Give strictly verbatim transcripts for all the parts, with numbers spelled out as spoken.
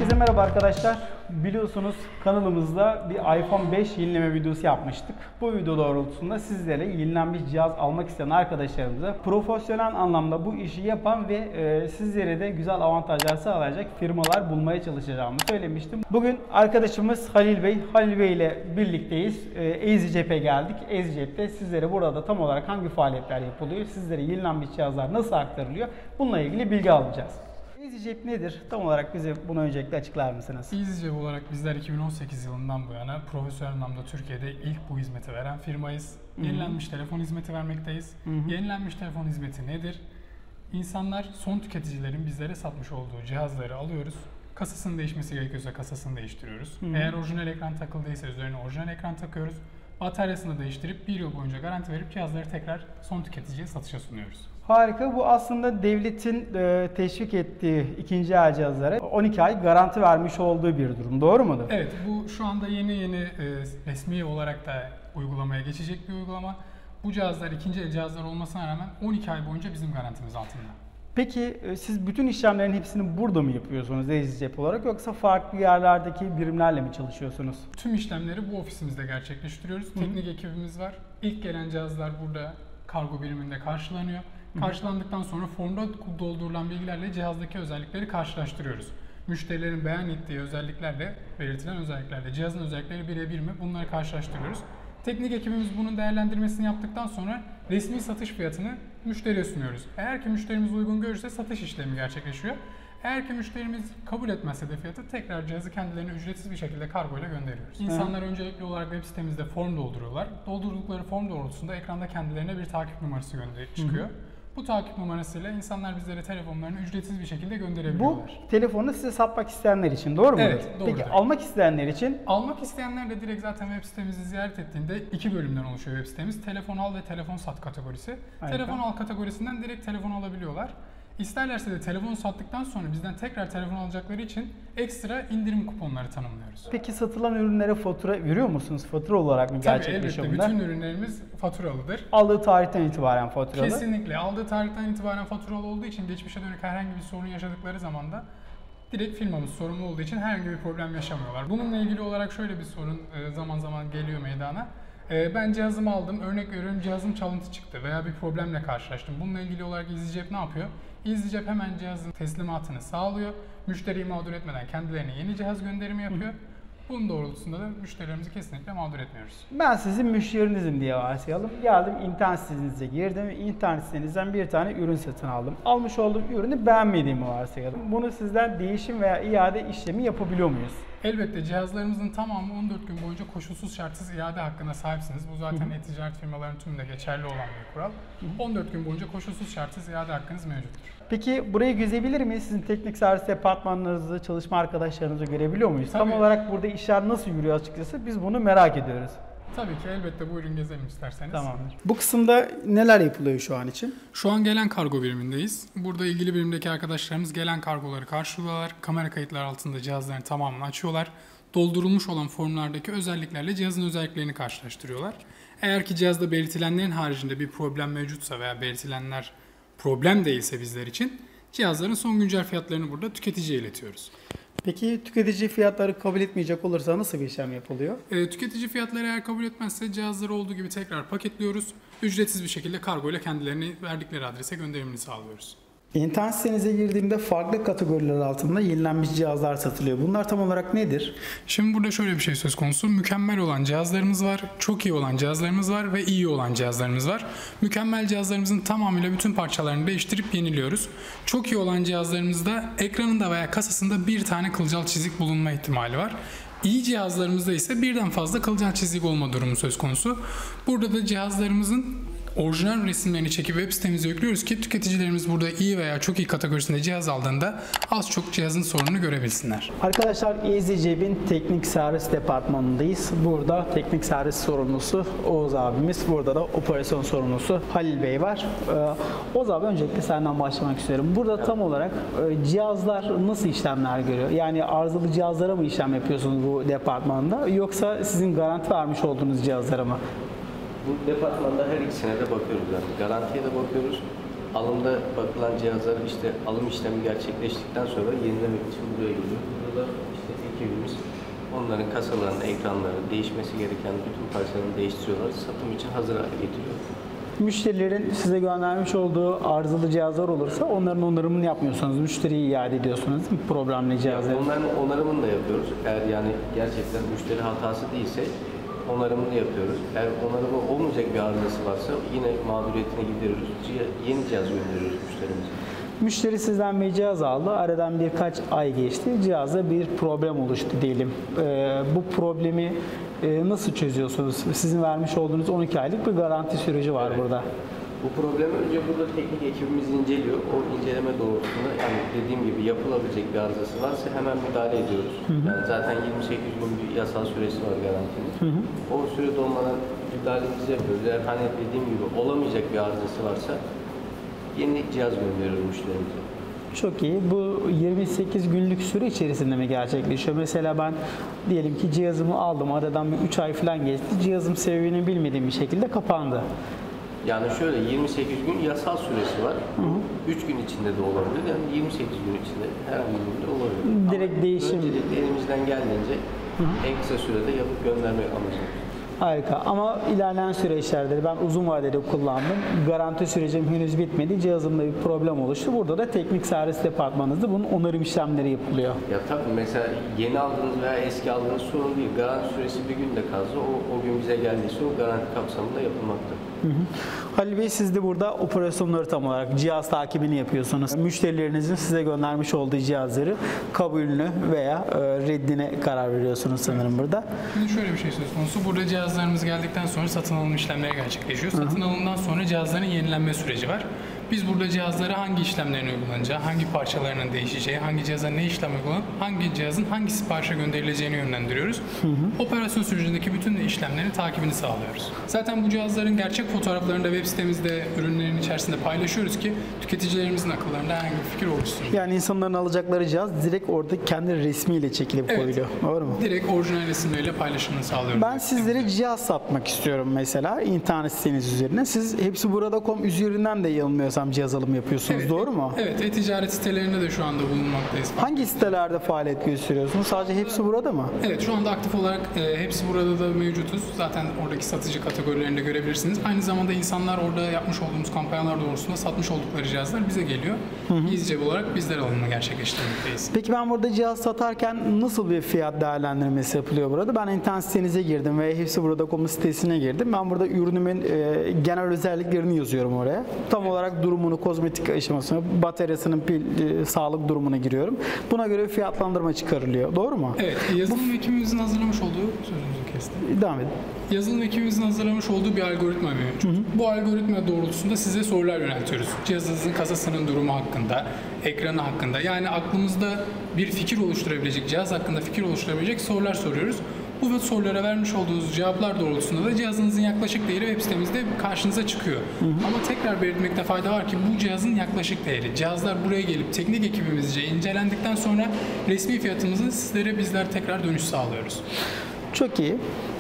Herkese merhaba arkadaşlar. Biliyorsunuz kanalımızda bir iPhone beş yenileme videosu yapmıştık. Bu video doğrultusunda sizlere yenilenmiş cihaz almak isteyen arkadaşlarımıza profesyonel anlamda bu işi yapan ve e, sizlere de güzel avantajlar sağlayacak firmalar bulmaya çalışacağımı söylemiştim. Bugün arkadaşımız Halil Bey, Halil Bey ile birlikteyiz. E, EasyCep'e geldik. EasyCep'te sizlere burada tam olarak hangi faaliyetler yapılıyor, sizlere yenilenmiş cihazlar nasıl aktarılıyor, bununla ilgili bilgi alacağız. EasyCep nedir? Tam olarak bize bunu öncelikle açıklar mısınız? EasyCep olarak bizler iki bin on sekiz yılından bu yana profesyonel anlamda Türkiye'de ilk bu hizmeti veren firmayız. Hı-hı. Yenilenmiş telefon hizmeti vermekteyiz. Hı-hı. Yenilenmiş telefon hizmeti nedir? İnsanlar, son tüketicilerin bizlere satmış olduğu cihazları alıyoruz. Kasasının değişmesi gerekiyorsa kasasını değiştiriyoruz. Hı-hı. Eğer orijinal ekran takıldıysa üzerine orijinal ekran takıyoruz. Bataryasını değiştirip bir yıl boyunca garanti verip cihazları tekrar son tüketiciye satışa sunuyoruz. Harika. Bu aslında devletin e, teşvik ettiği ikinci el cihazlara on iki ay garanti vermiş olduğu bir durum. Doğru mudur? Evet. Bu şu anda yeni yeni e, resmi olarak da uygulamaya geçecek bir uygulama. Bu cihazlar ikinci el cihazlar olmasına rağmen on iki ay boyunca bizim garantimiz altında. Peki siz bütün işlemlerin hepsini burada mı yapıyorsunuz EasyCep olarak, yoksa farklı yerlerdeki birimlerle mi çalışıyorsunuz? Tüm işlemleri bu ofisimizde gerçekleştiriyoruz. Hı-hı. Teknik ekibimiz var. İlk gelen cihazlar burada kargo biriminde karşılanıyor. Karşılandıktan sonra formda doldurulan bilgilerle cihazdaki özellikleri karşılaştırıyoruz. Müşterilerin beyan ettiği özelliklerle, belirtilen özelliklerle cihazın özellikleri birebir mi, bunları karşılaştırıyoruz. Teknik ekibimiz bunun değerlendirmesini yaptıktan sonra resmi satış fiyatını müşteriye sunuyoruz. Eğer ki müşterimiz uygun görürse satış işlemi gerçekleşiyor. Eğer ki müşterimiz kabul etmezse de fiyatı, tekrar cihazı kendilerine ücretsiz bir şekilde kargoyla gönderiyoruz. İnsanlar Hı. öncelikli olarak web sitemizde form dolduruyorlar. Doldurdukları form doğrultusunda ekranda kendilerine bir takip numarası gönder çıkıyor. Hı. Bu takip numarasıyla insanlar bizlere telefonlarını ücretsiz bir şekilde gönderebiliyorlar. Bu telefonu size satmak isteyenler için doğru mu? Evet, doğru. Peki almak isteyenler için? Almak isteyenler de direkt zaten web sitemizi ziyaret ettiğinde iki bölümden oluşuyor web sitemiz. Telefon al ve telefon sat kategorisi. Harika. Telefon al kategorisinden direkt telefon alabiliyorlar. İsterlerse de telefonu sattıktan sonra bizden tekrar telefon alacakları için ekstra indirim kuponları tanımlıyoruz. Peki satılan ürünlere fatura veriyor musunuz? Fatura olarak mı gerçekleşiyor bunlar? Tabii elbette. Bütün ürünlerimiz faturalıdır. Aldığı tarihten itibaren faturalı. Kesinlikle. Aldığı tarihten itibaren faturalı olduğu için geçmişe dönük herhangi bir sorun yaşadıkları zaman da direkt firmamız sorumlu olduğu için herhangi bir problem yaşamıyorlar. Bununla ilgili olarak şöyle bir sorun zaman zaman geliyor meydana. Ben cihazımı aldım, örnek veriyorum cihazım çalıntı çıktı veya bir problemle karşılaştım. Bununla ilgili olarak EasyCep ne yapıyor? EasyCep hemen cihazın teslimatını sağlıyor. Müşteriyi mağdur etmeden kendilerine yeni cihaz gönderimi yapıyor. Bunun doğrultusunda da müşterilerimizi kesinlikle mağdur etmiyoruz. Ben sizin müşterinizim diye varsayalım. Geldim, internet sitenize girdim ve internet sitenizden bir tane ürün satın aldım. Almış olduğum ürünü beğenmediğimi varsayalım. Bunu sizden değişim veya iade işlemi yapabiliyor muyuz? Elbette cihazlarımızın tamamı on dört gün boyunca koşulsuz şartsız iade hakkına sahipsiniz. Bu zaten e-ticaret firmalarının tümünde geçerli olan bir kural. on dört gün boyunca koşulsuz şartsız iade hakkınız mevcuttur. Peki burayı gezebilir miyiz? Sizin teknik servis departmanlarınızı, çalışma arkadaşlarınızı görebiliyor muyuz? Tabii. Tam olarak burada işler nasıl yürüyor açıkçası? Biz bunu merak ediyoruz. Tabii ki elbette, buyurun gezelim isterseniz. Tamamdır. Bu kısımda neler yapılıyor şu an için? Şu an gelen kargo birimindeyiz. Burada ilgili birimdeki arkadaşlarımız gelen kargoları karşılıyorlar. Kamera kayıtları altında cihazların tamamını açıyorlar. Doldurulmuş olan formlardaki özelliklerle cihazın özelliklerini karşılaştırıyorlar. Eğer ki cihazda belirtilenlerin haricinde bir problem mevcutsa veya belirtilenler problem değilse bizler için cihazların son güncel fiyatlarını burada tüketiciye iletiyoruz. Peki tüketici fiyatları kabul etmeyecek olursa nasıl bir işlem yapılıyor? E, tüketici fiyatları eğer kabul etmezse cihazları olduğu gibi tekrar paketliyoruz. Ücretsiz bir şekilde kargo ile kendilerini verdikleri adrese gönderimini sağlıyoruz. İnternet sitenize girdiğimde farklı kategoriler altında yenilenmiş cihazlar satılıyor. Bunlar tam olarak nedir? Şimdi burada şöyle bir şey söz konusu. Mükemmel olan cihazlarımız var, çok iyi olan cihazlarımız var ve iyi olan cihazlarımız var. Mükemmel cihazlarımızın tamamıyla bütün parçalarını değiştirip yeniliyoruz. Çok iyi olan cihazlarımızda ekranında veya kasasında bir tane kılcal çizik bulunma ihtimali var. İyi cihazlarımızda ise birden fazla kılcal çizik olma durumu söz konusu. Burada da cihazlarımızın orijinal resimlerini çekip web sitemize yüklüyoruz ki tüketicilerimiz burada iyi veya çok iyi kategorisinde cihaz aldığında az çok cihazın sorununu görebilsinler. Arkadaşlar EasyCep'in teknik servis departmanındayız. Burada teknik servis sorumlusu Oğuz abimiz, burada da operasyon sorumlusu Halil Bey var. Ee, Oğuz abi, öncelikle senden başlamak istiyorum. Burada tam olarak e, cihazlar nasıl işlemler görüyor? Yani arızalı cihazlara mı işlem yapıyorsunuz bu departmanda, yoksa sizin garanti vermiş olduğunuz cihazlara mı? Bu departmanda her ikisine de bakıyoruz yani. Garantiye de bakıyoruz. Alımda bakılan cihazlar işte alım işlemi gerçekleştikten sonra yenilemek için buraya geliyor. Burada Onların kasalarını, ekranları, değişmesi gereken bütün parçalarını değiştiriyorlar. Satım için hazır hale getiriyor. Müşterilerin size göndermiş olduğu arızalı cihazlar olursa onların onarımını yapmıyorsunuz. Müşteriyi iade ediyorsunuz değil mi? Problemli cihazları. Onların onarımını da yapıyoruz. Eğer yani gerçekten müşteri hatası değilse onarımını yapıyoruz. Eğer onarımı olmayacak bir arızası varsa yine mağduriyetini gideriyoruz. Yeni cihaz gönderiyoruz müşterimize. Müşteri sizden bir cihaz aldı. Aradan birkaç ay geçti. Cihazda bir problem oluştu diyelim. Ee, bu problemi e, nasıl çözüyorsunuz? Sizin vermiş olduğunuz on iki aylık bir garanti süreci var Evet. burada. Bu problemi önce burada teknik ekibimiz inceliyor. O inceleme doğrultusunda yani dediğim gibi yapılabilecek bir arızası varsa hemen müdahale ediyoruz. Hı hı. Yani zaten yirmi sekiz gün bir yasal süresi var garantinin. Hı hı. O süre dolmadan müdahalemizi yapıyoruz. Eğer hani dediğim gibi olamayacak bir arızası varsa yeni cihaz gönderiyoruz müşterimize. Çok iyi. Bu yirmi sekiz günlük süre içerisinde mi gerçekleşiyor? Mesela ben diyelim ki cihazımı aldım. Aradan bir üç ay falan geçti. Cihazım sebebini bilmediğim bir şekilde kapandı. Yani şöyle yirmi sekiz gün yasal süresi var. üç gün içinde de olabilir. Yani yirmi sekiz gün içinde herhangi bir günde olabilir. Direkt Ama değişim. öncelikle elimizden geldiğince hı hı. en kısa sürede yapıp göndermek amacımız. Harika. Ama ilerleyen süreçlerde ben uzun vadede kullandım. Garanti sürecim henüz bitmedi. Cihazımda bir problem oluştu. Burada da teknik servis departmanınızda bunun onarım işlemleri yapılıyor. Ya tabii mesela yeni aldığınız veya eski aldığınız sorun değil. Garanti süresi bir günde kalsa o, o gün bize geldiyse o garanti kapsamında yapılmakta. Hı hı. Halil Bey, siz de burada operasyonları tam olarak cihaz takibini yapıyorsunuz. Müşterilerinizin size göndermiş olduğu cihazları kabulünü veya reddine karar veriyorsunuz sanırım burada. Şimdi şöyle bir şey söz konusu. Burada cihazlarımız geldikten sonra satın alım işlemleri gerçekleşiyor. Satın alımdan sonra cihazların yenilenme süreci var. Biz burada cihazlara hangi işlemlerin uygulanacağı, hangi parçalarının değişeceği, hangi cihaza ne işlem uygulanıp, hangi cihazın hangi siparişe gönderileceğini yönlendiriyoruz. Hı hı. Operasyon sürecindeki bütün işlemlerin takibini sağlıyoruz. Zaten bu cihazların gerçek fotoğraflarını da web sitemizde ürünlerin içerisinde paylaşıyoruz ki tüketicilerimizin akıllarında herhangi bir fikir oluşsun. Yani insanların alacakları cihaz direkt orada kendi resmiyle çekilip evet, koyuluyor. Doğru mu? Direkt orijinal resimleriyle paylaşımını sağlıyoruz. Ben sizlere cihaz satmak istiyorum mesela internet siteniz üzerine. Siz hepsi burada nokta com üzerinden de yanılmıyorsam cihaz alımı yapıyorsunuz. Evet, doğru mu? Evet. E-ticaret sitelerinde de şu anda bulunmaktayız. Hangi sitelerde faaliyet gösteriyorsunuz? Sadece hepsi burada mı? Evet, şu anda aktif olarak e, hepsi burada da mevcutuz. Zaten oradaki satıcı kategorilerinde görebilirsiniz. Aynı zamanda insanlar orada yapmış olduğumuz kampanyalar doğrultusunda satmış oldukları cihazlar bize geliyor. İzce olarak bizler alımını gerçekleştirmekteyiz. Peki ben burada cihaz satarken nasıl bir fiyat değerlendirmesi yapılıyor burada? Ben internet sitenize girdim ve hepsi burada nokta com sitesine girdim. Ben burada ürünümün e, genel özelliklerini yazıyorum oraya. Tam olarak durumunu, kozmetik aşamasını, bataryasının pil, e, sağlık durumuna giriyorum. Buna göre fiyatlandırma çıkarılıyor. Doğru mu? Evet, yazılım Bu... ekibimizin hazırlamış olduğu, sözünüzü kestim. Devam edin. Yazılım ekibimizin hazırlamış olduğu bir algoritma mevcut. Hı hı. Bu algoritma doğrultusunda size sorular yöneltiyoruz. Cihazınızın kasasının durumu hakkında, ekranı hakkında. Yani aklımızda bir fikir oluşturabilecek, cihaz hakkında fikir oluşturabilecek sorular soruyoruz. Bu sorulara vermiş olduğunuz cevaplar doğrultusunda da cihazınızın yaklaşık değeri web sitemizde karşınıza çıkıyor. Hı hı. Ama tekrar belirtmekte fayda var ki bu cihazın yaklaşık değeri. Cihazlar buraya gelip teknik ekibimizce incelendikten sonra resmi fiyatımızı sizlere bizler tekrar dönüş sağlıyoruz. Çok iyi.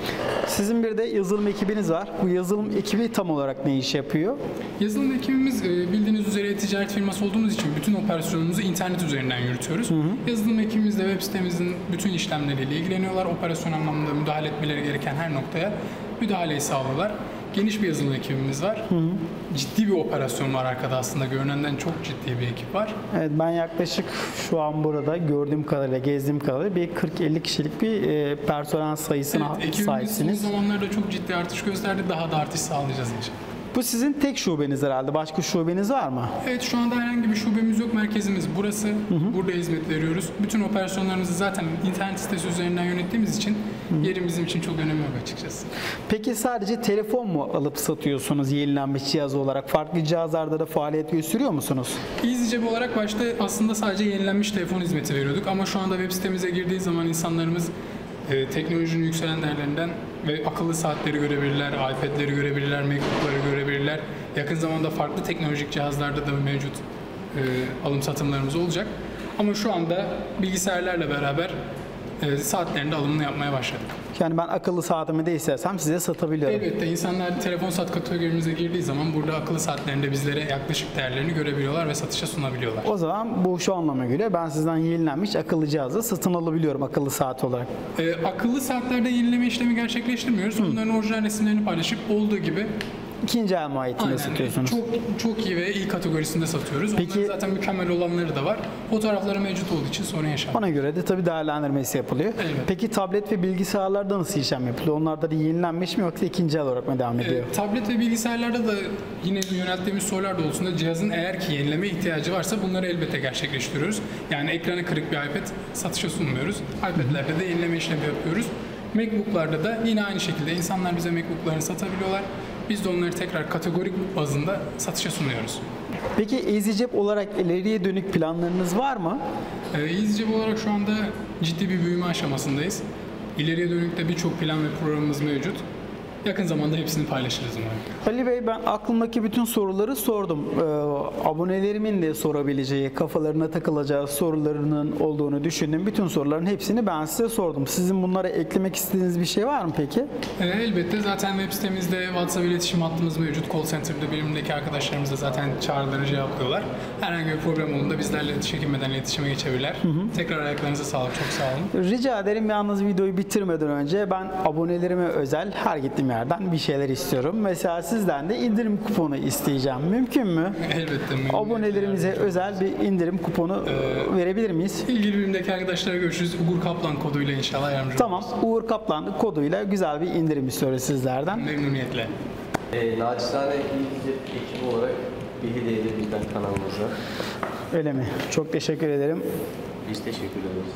Sizin bir de yazılım ekibiniz var. Bu yazılım ekibi tam olarak ne iş yapıyor? Yazılım ekibimiz bildiğiniz üzere ticaret firması olduğumuz için bütün operasyonumuzu internet üzerinden yürütüyoruz. Hı hı. Yazılım ekibimiz de web sitemizin bütün işlemleriyle ilgileniyorlar. Operasyon anlamında müdahale etmeleri gereken her noktaya müdahaleyi sağlıyorlar. Geniş bir yazılım ekibimiz var. Hı hı. Ciddi bir operasyon var arkada aslında. Görünenden çok ciddi bir ekip var. Evet, ben yaklaşık şu an burada gördüğüm kadarıyla, gezdiğim kadarıyla bir kırk elli kişilik bir e, personel sayısına evet, sahipsiniz. Ekibimiz son zamanlarda çok ciddi artış gösterdi. Daha da artış sağlayacağız inşallah. Bu sizin tek şubeniz herhalde. Başka şubeniz var mı? Evet, şu anda herhangi bir şubemiz yok. Merkezimiz burası. Hı hı. Burada hizmet veriyoruz. Bütün operasyonlarımızı zaten internet sitesi üzerinden yönettiğimiz için hı hı. yerin bizim için çok önemi yok açıkçası. Peki sadece telefon mu alıp satıyorsunuz yenilenmiş cihaz olarak? Farklı cihazlarda da faaliyet gösteriyor musunuz? EasyCep olarak başta aslında sadece yenilenmiş telefon hizmeti veriyorduk ama şu anda web sitemize girdiği zaman insanlarımız e, teknolojinin yükselen değerlerinden ve akıllı saatleri görebilirler, iPad'leri görebilirler, MacBook'ları görebilirler. Yakın zamanda farklı teknolojik cihazlarda da mevcut e, alım satımlarımız olacak. Ama şu anda bilgisayarlarla beraber e, saatlerinde alımını yapmaya başladık. Yani ben akıllı saatimi de istersem size satabiliyorum. Elbette insanlar telefon saat kategorimize girdiği zaman burada akıllı saatlerinde bizlere yaklaşık değerlerini görebiliyorlar ve satışa sunabiliyorlar. O zaman bu şu anlama göre ben sizden yenilenmiş akıllı cihazı satın alabiliyorum akıllı saat olarak. Ee, akıllı saatlerde yenileme işlemi gerçekleştirmiyoruz. Bunların orijinal resimlerini paylaşıp olduğu gibi İkinci el mahiyetinde aynen, satıyorsunuz. çok çok iyi ve iyi kategorisinde satıyoruz. Peki- Onların zaten mükemmel olanları da var. Fotoğrafları mevcut olduğu için sorun yaşamıyoruz. Ona göre de tabii değerlendirmesi yapılıyor. Evet. Peki tablet ve bilgisayarlarda nasıl işlem yapılıyor? Onlarda da yenilenmiş mi yoksa ikinci el olarak mı devam ediyor? Ee, tablet ve bilgisayarlarda da yine yönelttiğimiz sorular doğrultusunda cihazın eğer ki yenileme ihtiyacı varsa bunları elbette gerçekleştiriyoruz. Yani ekranı kırık bir iPad satışa sunmuyoruz. iPad'lerde de yenileme işlemi yapıyoruz. MacBook'larda da yine aynı şekilde insanlar bize MacBook'larını satabiliyorlar. Biz de onları tekrar kategorik bazında satışa sunuyoruz. Peki EasyCep olarak ileriye dönük planlarınız var mı? Ee, EasyCep olarak şu anda ciddi bir büyüme aşamasındayız. İleriye dönük de birçok plan ve programımız mevcut. Yakın zamanda hepsini paylaşırız umarım. Ali Bey, ben aklımdaki bütün soruları sordum. Ee, abonelerimin de sorabileceği, kafalarına takılacağı sorularının olduğunu düşündüm. Bütün soruların hepsini ben size sordum. Sizin bunlara eklemek istediğiniz bir şey var mı peki? Ee, elbette zaten web sitemizde WhatsApp iletişim hattımız mevcut. Call Center'da birimdeki arkadaşlarımız da zaten çağrıları cevaplıyorlar. Herhangi bir problem olduğunda bizlerle çekinmeden iletişime geçebilirler. Tekrar ayaklarınıza sağlık, çok sağ olun. Rica ederim, yalnız videoyu bitirmeden önce ben abonelerime özel her gittiğim yerden bir şeyler istiyorum. Mesela sizden de indirim kuponu isteyeceğim. Mümkün mü? Elbette. memnuniyetle Abonelerimize yardımcı özel bir indirim kuponu verebilir miyiz? İlgili birimdeki arkadaşlara görüşürüz. Uğur Kaplan koduyla inşallah yardımcı Tamam. oluruz. Uğur Kaplan koduyla güzel bir indirim istiyoruz sizlerden. Memnuniyetle. E, naçizane İngilizce ekibi olarak bir hediye de bizden kanalımızda. Öyle mi? Çok teşekkür ederim. Biz teşekkür ederiz.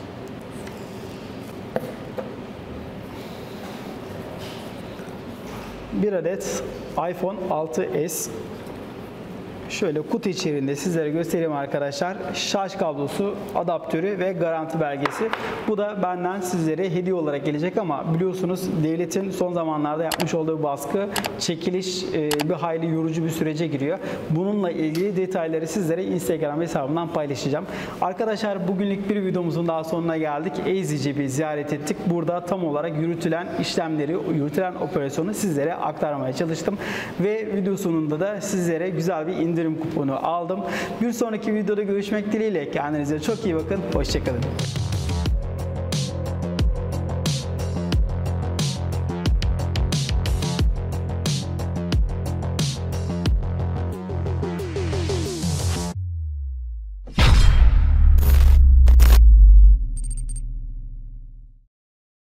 Bir adet iPhone altı S. Şöyle kutu içerisinde sizlere göstereyim arkadaşlar. Şarj kablosu, adaptörü ve garanti belgesi. Bu da benden sizlere hediye olarak gelecek ama biliyorsunuz devletin son zamanlarda yapmış olduğu baskı, çekiliş e, bir hayli yorucu bir sürece giriyor. Bununla ilgili detayları sizlere Instagram hesabımdan paylaşacağım. Arkadaşlar, bugünlük bir videomuzun daha sonuna geldik. EasyCep'i ziyaret ettik. Burada tam olarak yürütülen işlemleri, yürütülen operasyonu sizlere aktarmaya çalıştım. Ve video sonunda da sizlere güzel bir indirim indirim kuponu aldım. Bir sonraki videoda görüşmek dileğiyle. Kendinize çok iyi bakın. Hoşça kalın.